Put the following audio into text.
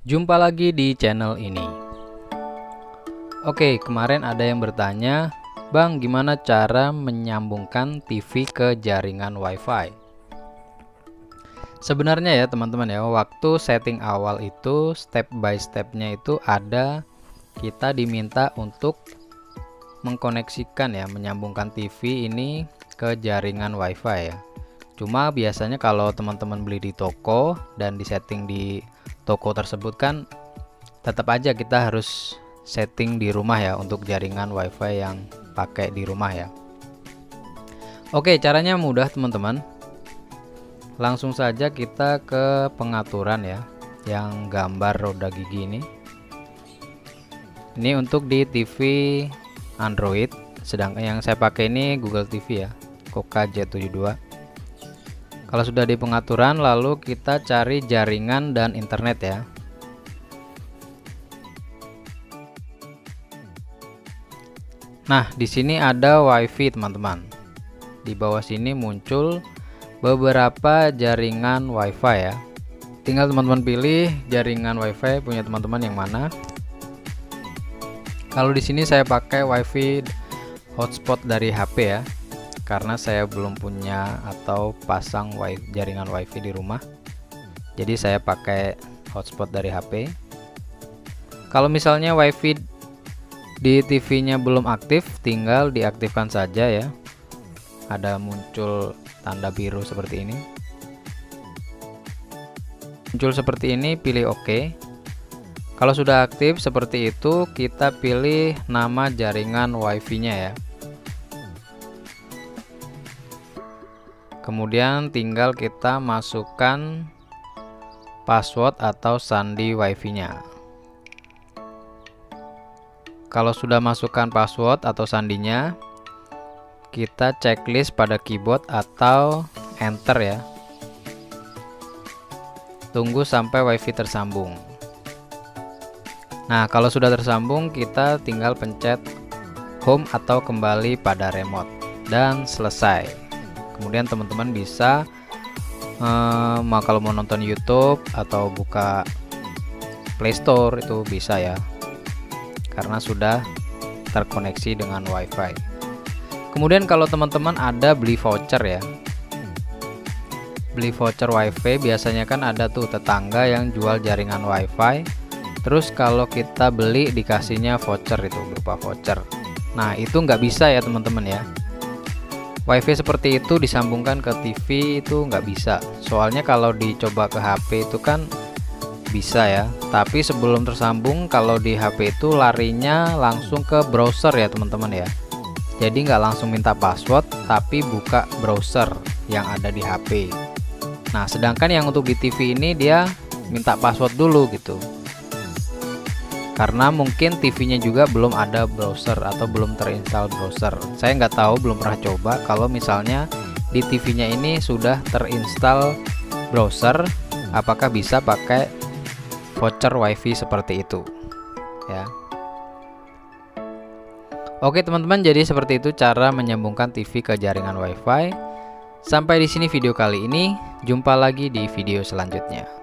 Jumpa lagi di channel ini. Oke, kemarin ada yang bertanya, Bang, gimana cara menyambungkan TV ke jaringan WiFi? Sebenarnya ya teman-teman ya, waktu setting awal itu step by stepnya itu ada, kita diminta untuk mengkoneksikan ya, menyambungkan TV ini ke jaringan WiFi ya. Cuma biasanya kalau teman-teman beli di toko dan disetting di toko tersebut kan tetap aja kita harus setting di rumah ya untuk jaringan WiFi yang pakai di rumah ya. Oke, caranya mudah teman-teman. Langsung saja kita ke pengaturan ya, yang gambar roda gigi ini. Ini untuk di TV Android, sedangkan yang saya pakai ini Google TV ya, Koka J72. Kalau sudah di pengaturan, lalu kita cari jaringan dan internet ya. Nah, di sini ada WiFi teman-teman. Di bawah sini muncul beberapa jaringan WiFi ya. Tinggal teman-teman pilih jaringan WiFi punya teman-teman yang mana. Kalau di sini saya pakai WiFi hotspot dari HP ya, karena saya belum punya atau pasang jaringan WiFi di rumah. Jadi saya pakai hotspot dari HP. Kalau misalnya WiFi di TV-nya belum aktif, tinggal diaktifkan saja ya. Ada muncul tanda biru seperti ini. Muncul seperti ini, pilih OK. Kalau sudah aktif seperti itu, kita pilih nama jaringan WiFi-nya ya. Kemudian tinggal kita masukkan password atau sandi WiFi-nya. Kalau sudah masukkan password atau sandinya, kita checklist pada keyboard atau enter ya. Tunggu sampai WiFi tersambung. Nah, kalau sudah tersambung, kita tinggal pencet home atau kembali pada remote dan selesai. Kemudian teman-teman bisa kalau mau nonton YouTube atau buka Play Store itu bisa ya, karena sudah terkoneksi dengan WiFi. Kemudian kalau teman-teman ada beli voucher ya, beli voucher WiFi, biasanya kan ada tuh tetangga yang jual jaringan WiFi. Terus kalau kita beli dikasihnya voucher, itu berupa voucher. Nah, itu nggak bisa ya teman-teman ya. WiFi seperti itu disambungkan ke TV itu nggak bisa. Soalnya kalau dicoba ke HP itu kan bisa ya. Tapi sebelum tersambung, kalau di HP itu larinya langsung ke browser ya teman-teman ya. Jadi nggak langsung minta password, tapi buka browser yang ada di HP. Nah, sedangkan yang untuk di TV ini dia minta password dulu gitu. Karena mungkin TV-nya juga belum ada browser atau belum terinstall browser. Saya nggak tahu, belum pernah coba. Kalau misalnya di TV-nya ini sudah terinstall browser, apakah bisa pakai voucher WiFi seperti itu ya. Oke teman-teman, jadi seperti itu cara menyambungkan TV ke jaringan WiFi. Sampai di sini video kali ini. Jumpa lagi di video selanjutnya.